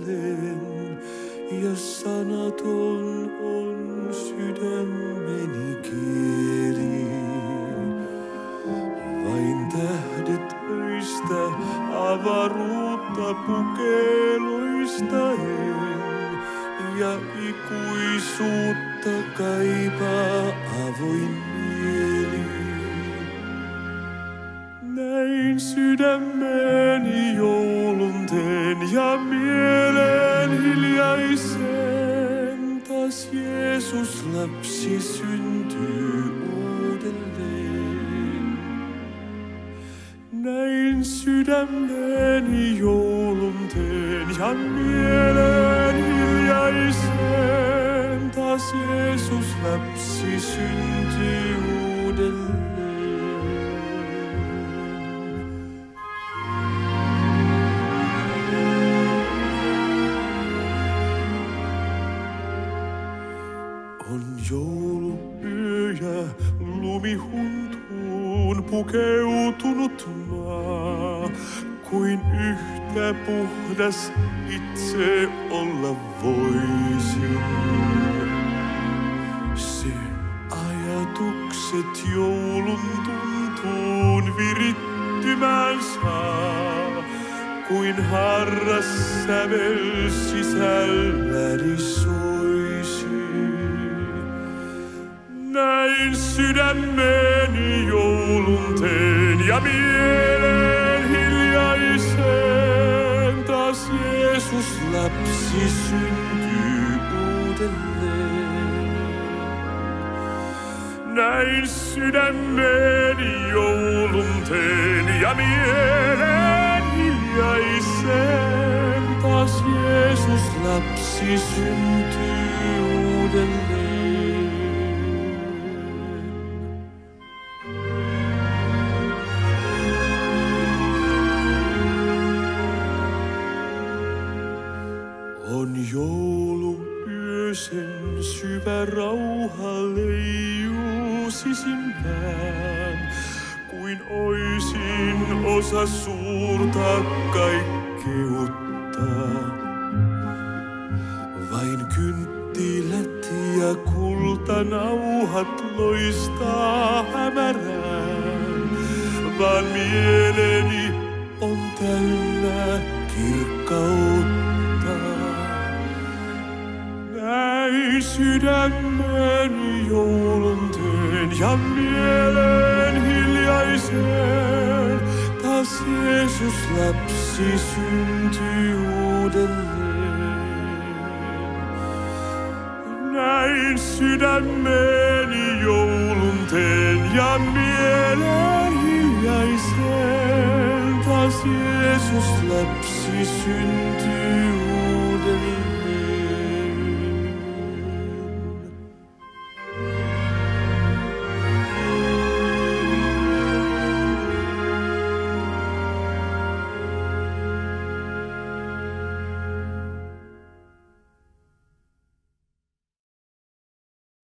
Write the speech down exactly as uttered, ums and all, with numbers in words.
uudelleen, ja sanaton on sydämeni kieli. Vain tähdet öistä avaruutta pukeloistaen, ja ikuisuutta kaipaa avoin mieli. Näin sydämeni joulunteen ja mielen hiljaisen, taas Jeesus lapsi syntyy uudelleen. Näin sydämeni joulunteen ja mielen hiljaisen, taas Jeesus lapsi syntyy uudelleen. On jouluyö ja lumihuntuun pukeutunut maa, kuin yhtä puhdas itse olla voisin. Se ajatukset joulun tuntuun virittymään saa, kuin harras sävel sisälläni soisi. Näin sydämeni joulunteen ja mielen hiljaisen, taas Jeesus lapsi syntyy uudelleen. Näin sydämeni joulunteen ja mielen hiljaisen, taas Jeesus lapsi syntyy uudelleen. On jouluyö, sen syvä rauha leijuu sisimpään, kuin oisin osa suurta kaikkeutta. Vain kynttilät ja kultanauhat loistaa hämärään, vaan mieleni on täynnä kirkkautta. Näin sydämeni joulunteen ja mielen hiljaisen, taas Jeesus lapsi syntyy uudelleen. Näin sydämeni joulunteen ja mielen hiljaisen, taas Jeesus lapsi syntyy uudelleen.